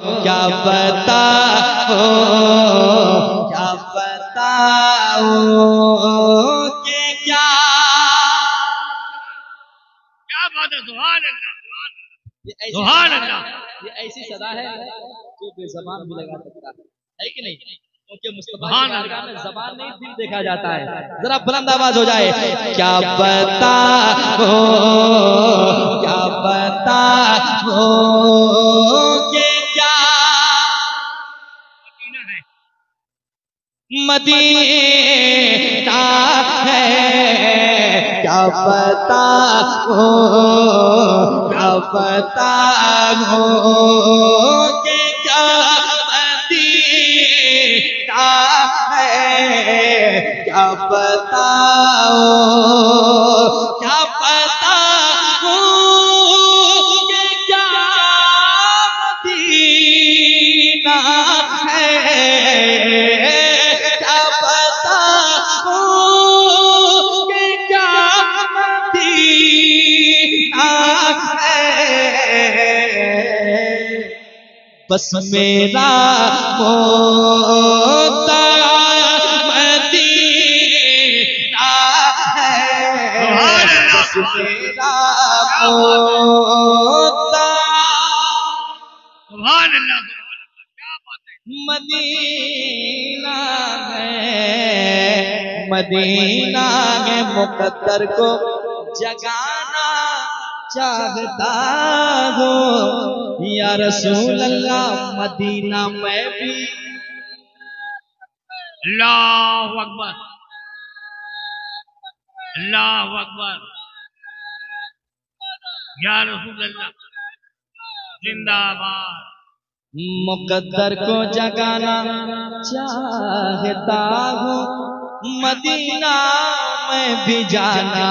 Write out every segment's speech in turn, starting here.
क्या बताओ, क्या बताओ कि क्या बात है। सुभान अल्लाह, सुभान अल्लाह। ये ऐसी सदा है जो बेज़बान भी लगा सकता है कि नहीं? क्योंकि मुस्तफा की बारगाह में ज़बान नहीं दिल देखा जाता है। जरा बुलंद आवाज हो जाए, क्या बताओ, क्या बताओ कि क्या मदीना है, क्या बताओ, क्या बताओ कि क्या मदीना है, क्या बताओ, क्या बताओ कि क्या मदीना है, क्या बताओ कि क्या मदीना है। बस मेरा मोता मदीना है, बस मेरा मोता मदीना है, मदीना है। मुकद्दर को जगाना चाहता हूँ या रसूल अल्लाह, मदीना में भी। अल्लाहु अकबर, अल्लाहु अकबर, या रसूल अल्लाह जिंदाबाद। मुकद्दर को जगाना चाहता हूँ, मदीना में भी जाना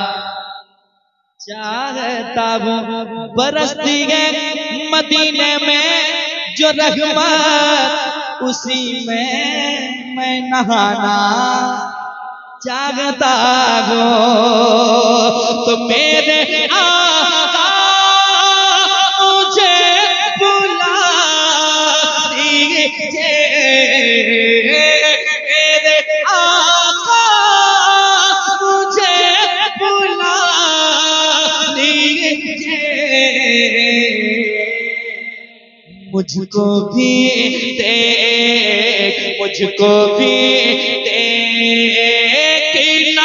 चाहता हूँ। बरसती है मदीने में जो रहमत, उसी में मैं नहाना चाहता हूँ। तो मेरे आका मुझे बुला दीजिए, मेरे आका मुझे बुला दीजिए, मुझको भी देख, मुझको भी देखना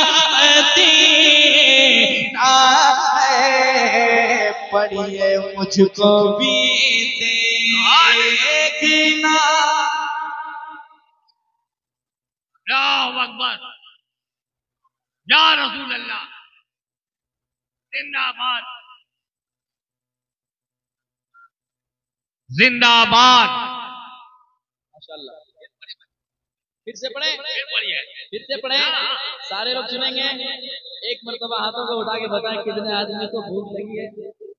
मदीना है, पढ़िए मुझको भी देखना। अल्लाहु अकबर, या रसूल अल्लाह जिंदाबाद, जिंदाबाद। माशाल्लाह। फिर से पढ़े, फिर से पढ़े, सारे लोग सुनेंगे। एक मर्तबा हाथों को उठा के बताएं कितने आदमी को भूख लगी है।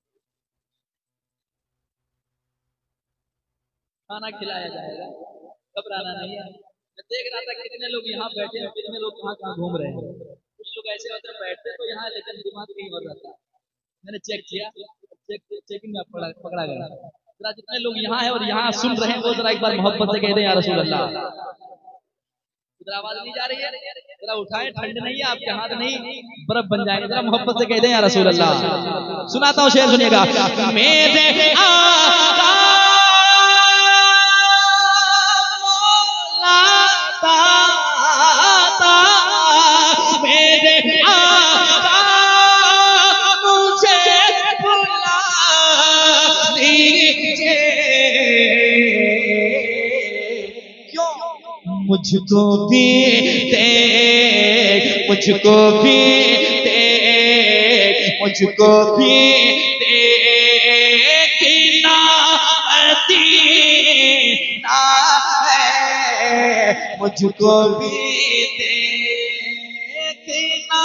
खाना खिलाया जाएगा, घबराना नहीं है। मैं देख रहा था कितने लोग यहाँ बैठे हैं, कितने लोग कहाँ कहाँ घूम रहे हैं। कुछ लोग ऐसे होते हैं बैठते तो यहाँ, लेकिन दिमाग कहीं और रहता है। मैंने चेक किया, चेकिंग में पकड़ा गया। जरा जितने लोग यहाँ हैं और यहाँ सुन रहे हैं वो जरा एक बार मोहब्बत से कह दें या रसूल अल्लाह। इधर आवाज नहीं जा रही है, जरा उठाएं, ठंड नहीं है, आपके हाथ नहीं बर्फ बन जाएगा। जरा मोहब्बत से कह दें या रसूल अल्लाह। सुनाता हूँ शेर, सुनिएगा। मेरे आका मेरे आका मुझे बुला दीजिए, क्यों मुझको भी देख, मुझको भी देख, मुझको भी देखना मदीना है, मुझको भी देखना।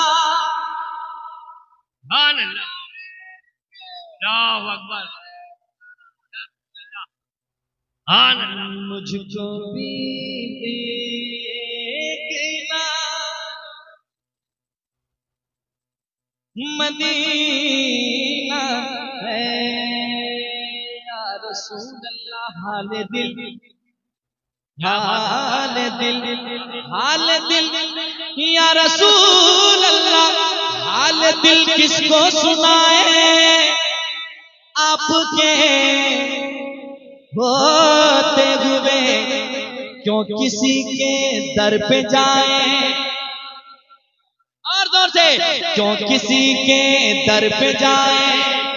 सुभान अल्लाह, अल्लाहु अकबर, सुभान अल्लाह। मुझको भी देखना मदीना है, या रसूल रसूल अल्लाह हाल दिल, हाल दिल, हाल दिल या रसूल अल्लाह, हाल दिल किसको सुनाए, आपके होते हुए क्यों किसी के दर पे जाए, और जोर से, क्यों किसी के दर पे जाए,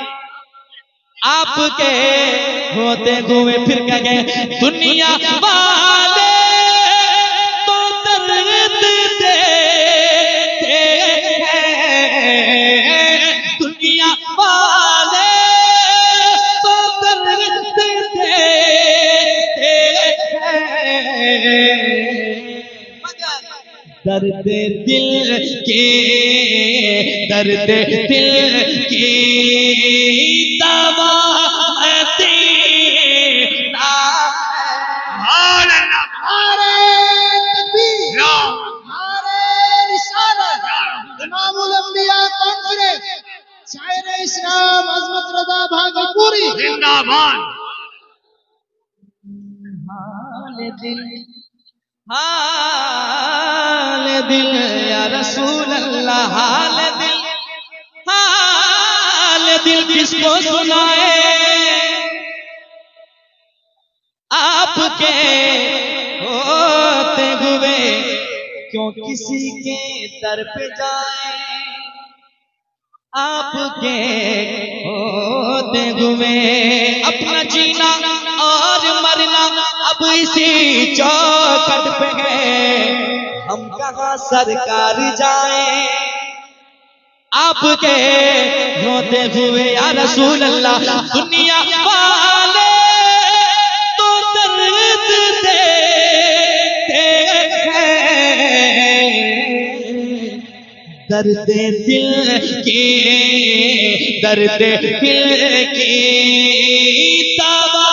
आपके होते हुए फिर कहे दुनिया वाले तो दर्द देते हैं, दुनिया वाले तो दर्द देते हैं, दर्द दिल के, दर्द दिल की दवा शायर इस्लाम अजमत रजा भागलपुरी जिंदाबाद। हाल दिल, हाल दिल या रसूल अल्लाह, हाल दिल, हाल दिल किसको सुनाए, आपके होते हुए क्यों किसी के दर पे जाए, आपके होते हुए अपना जीना और मरना अब इसी चौखट पे है, हम कहाँ सरकार जाए, आपके होते हुए या रसूल अल्लाह, दुनिया वाले तो दर्द देते हैं, दर्द दिल की, दर्द दिल की दवा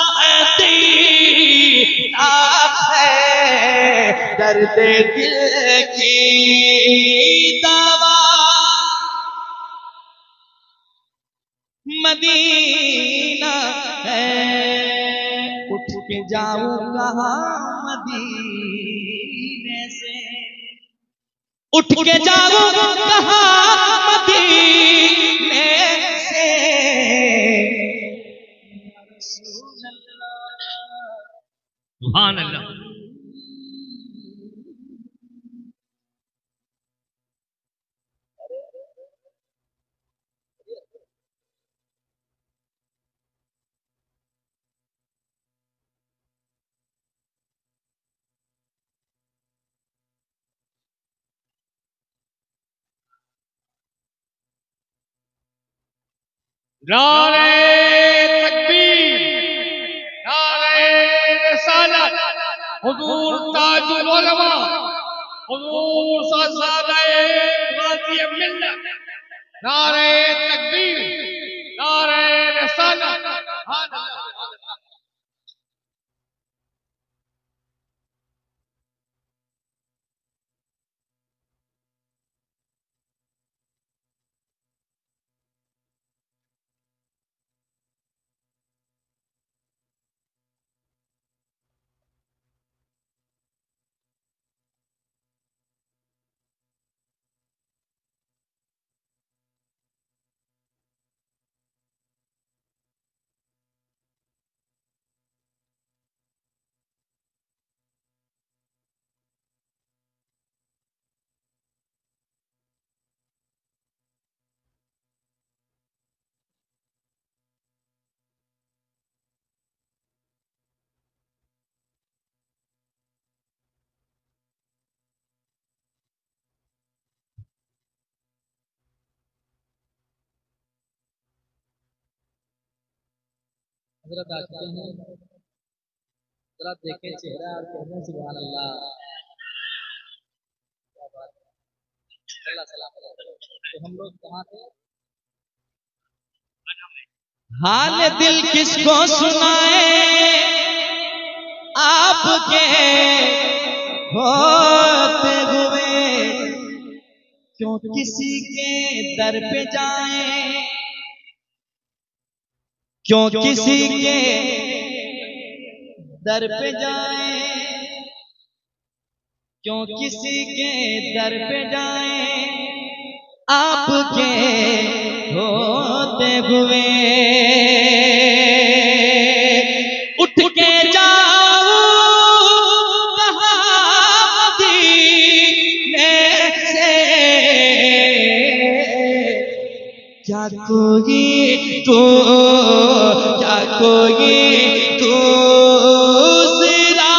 देता है, दर्द दिल की दवा, मदीना है, उठ के जाऊं कहाँ मदीने से, उठ के जाऊं कहाँ मदीने से, सुभान अल्लाह। नारे तकबीर, नारे रिसालत, हुजूर ताजुल उलमा, हुजूर सादाए गाज़ी मिल्लत, नारे तकबीर, नारे रिसालत। हजरत आते हैं, जरा देखें चेहरा और कहते हैं सुभान अल्लाह, क्या बात है, अल्लाह सलामत रखे। तो हम लोग कहाँ थे, हाल दिल किसको सुनाए, आपके होते हुए क्यों किसी के दर पे जाए, क्यों किसी के दर पे जाए, क्यों किसी के दर पे जाए आपके होते हुए, उठ के जाओ मदीने से, क्या कोई तो क्या कोई दूसरा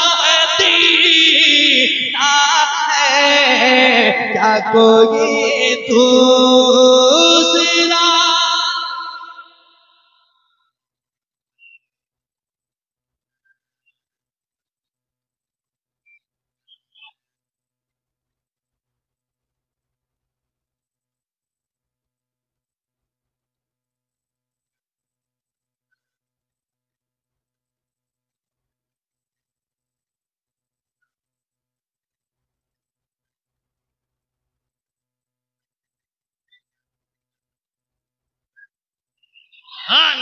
मदीना है, क्या कोई दूसरा। हाँ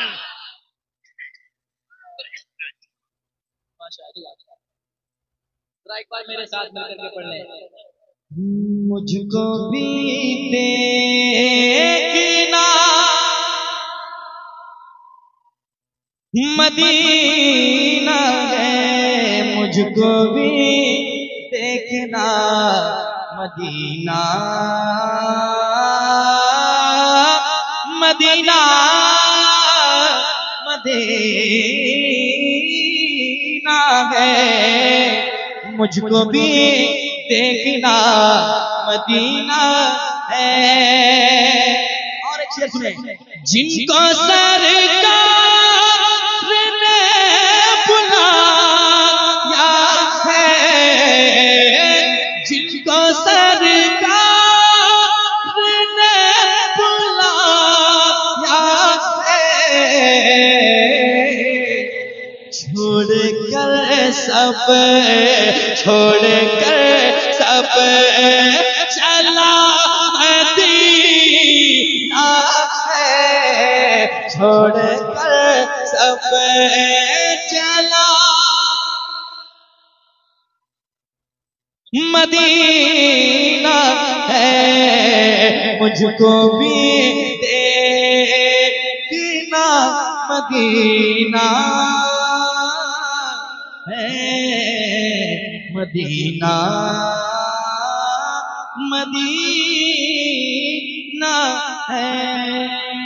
माशाअल्लाह, जरा एक बार मेरे साथ मिलकर के पढ़ लें। मुझको भी देखना मदीना है, मुझको भी देखना मदीना, मदीना मदीना है, मुझको भी देखना मदीना है। और एक शेर सुने, जिनको सरकार ने बुलाया है, जिनको सरकार ने बुलाया है, छोड़कर सब चला मदीना है, छोड़कर सब चला मदीना है, मुझको भी देखना मदीना है, मदीना मदीना है।